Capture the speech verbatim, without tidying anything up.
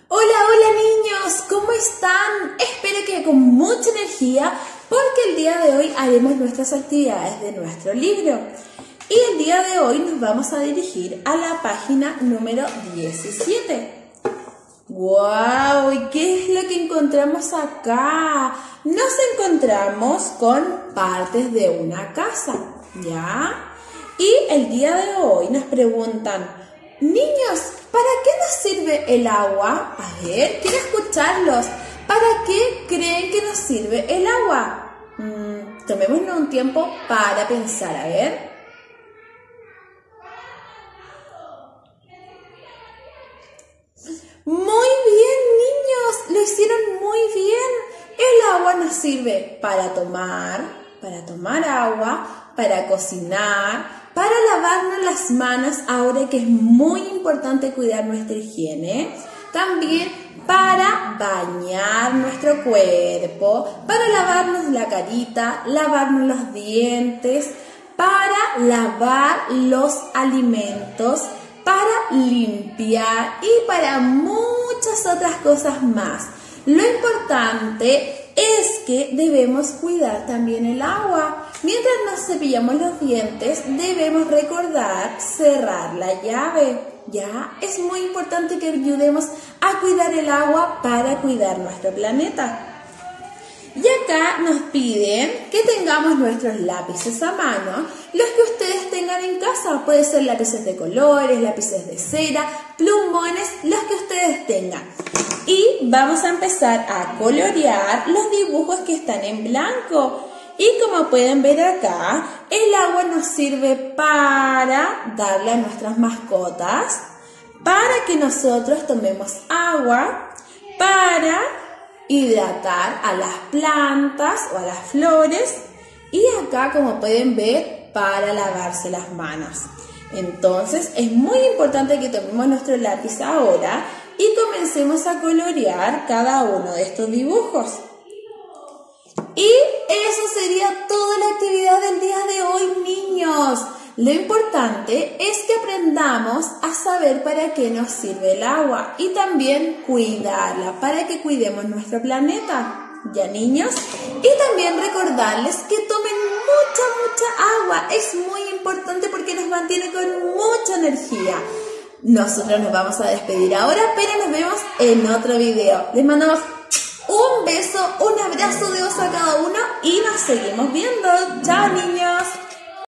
Hola, hola niños, ¿cómo están? Espero que con mucha energía porque el día de hoy haremos nuestras actividades de nuestro libro. Y el día de hoy nos vamos a dirigir a la página número diecisiete. ¡Wow! ¿Y qué es lo que encontramos acá? Nos encontramos con partes de una casa, ¿ya? Y el día de hoy nos preguntan, niños, ¿para qué nos sirve el agua? A ver, quiero escucharlos. ¿Para qué creen que nos sirve el agua? Mm, tomémonos un tiempo para pensar, a ver. Muy bien, niños, lo hicieron muy bien. El agua nos sirve para tomar, para tomar agua, para cocinar, para lavarnos las manos, ahora que es muy importante cuidar nuestra higiene. También para bañar nuestro cuerpo, para lavarnos la carita, lavarnos los dientes, para lavar los alimentos, para limpiar y para muchas otras cosas más. Lo importante es que debemos cuidar también el agua. Mientras nos cepillamos los dientes, debemos recordar cerrar la llave. Ya, es muy importante que ayudemos a cuidar el agua para cuidar nuestro planeta. Y acá nos piden que tengamos nuestros lápices a mano, los que ustedes tengan en casa. Puede ser lápices de colores, lápices de cera, plumones, los que ustedes tengan. Y vamos a empezar a colorear los dibujos que están en blanco. Y como pueden ver acá, el agua nos sirve para darle a nuestras mascotas, para que nosotros tomemos agua, para hidratar a las plantas o a las flores, y acá, como pueden ver, para lavarse las manos. Entonces es muy importante que tomemos nuestro lápiz ahora y comencemos a colorear cada uno de estos dibujos. Y eso sería toda la actividad del día de hoy, niños. Lo importante es que aprendamos a saber para qué nos sirve el agua y también cuidarla, para que cuidemos nuestro planeta, ¿ya, niños? Y también recordarles que tomen mucha, mucha agua. Es muy importante porque nos mantiene con mucha energía. Nosotros nos vamos a despedir ahora, pero nos vemos en otro video. Les mandamos un beso, un abrazo de oso a cada uno y nos seguimos viendo. ¡Chao, niños!